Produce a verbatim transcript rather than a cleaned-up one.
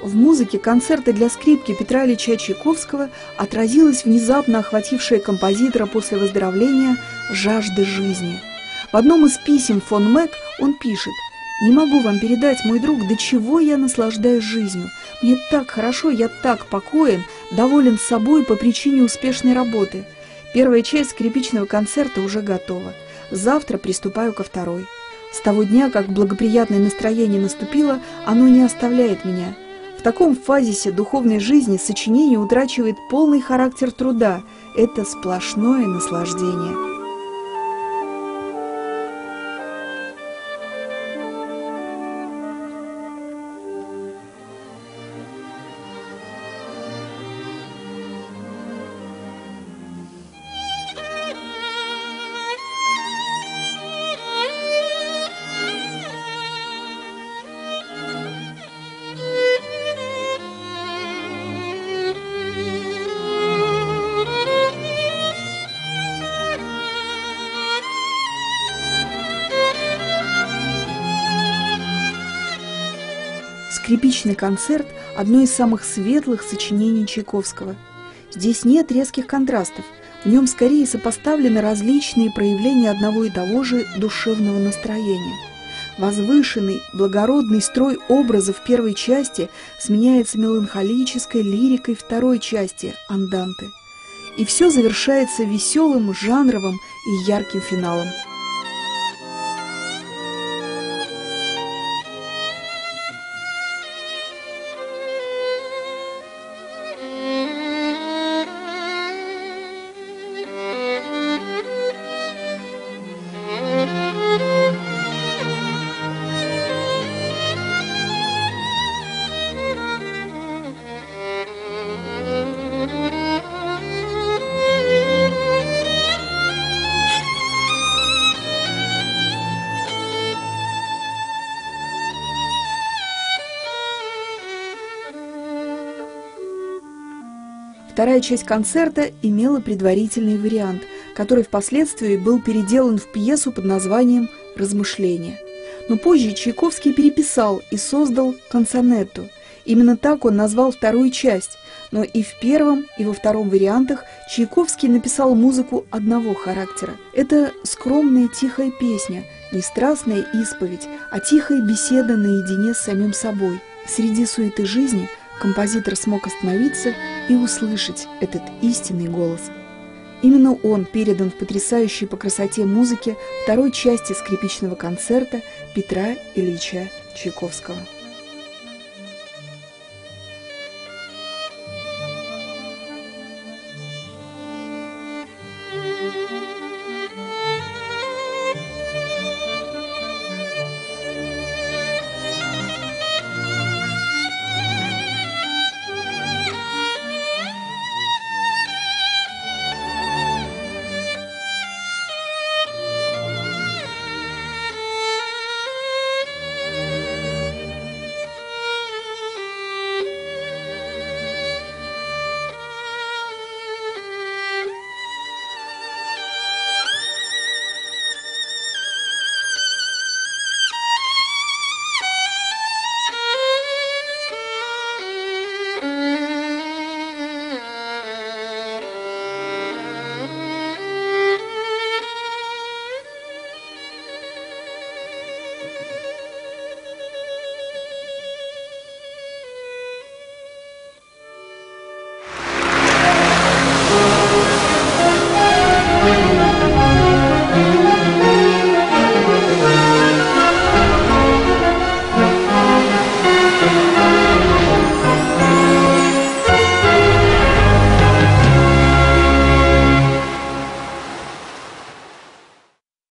В музыке концерта для скрипки Петра Ильича Чайковского отразилась внезапно охватившая композитора после выздоровления жажда жизни. В одном из писем фон Мек он пишет: «Не могу вам передать, мой друг, до чего я наслаждаюсь жизнью. Мне так хорошо, я так покоен, доволен собой по причине успешной работы. Первая часть скрипичного концерта уже готова. Завтра приступаю ко второй. С того дня, как благоприятное настроение наступило, оно не оставляет меня. В таком фазисе духовной жизни сочинение утрачивает полный характер труда. Это сплошное наслаждение». Скрипичный концерт – одно из самых светлых сочинений Чайковского. Здесь нет резких контрастов, в нем скорее сопоставлены различные проявления одного и того же душевного настроения. Возвышенный, благородный строй образов первой части сменяется меланхолической лирикой второй части – анданте. И все завершается веселым, жанровым и ярким финалом. Вторая часть концерта имела предварительный вариант, который впоследствии был переделан в пьесу под названием «Размышления». Но позже Чайковский переписал и создал «Кансонетто». Именно так он назвал вторую часть, но и в первом, и во втором вариантах Чайковский написал музыку одного характера. Это скромная тихая песня, не страстная исповедь, а тихая беседа наедине с самим собой. Среди суеты жизни композитор смог остановиться и услышать этот истинный голос. Именно он передан в потрясающей по красоте музыке второй части скрипичного концерта Петра Ильича Чайковского.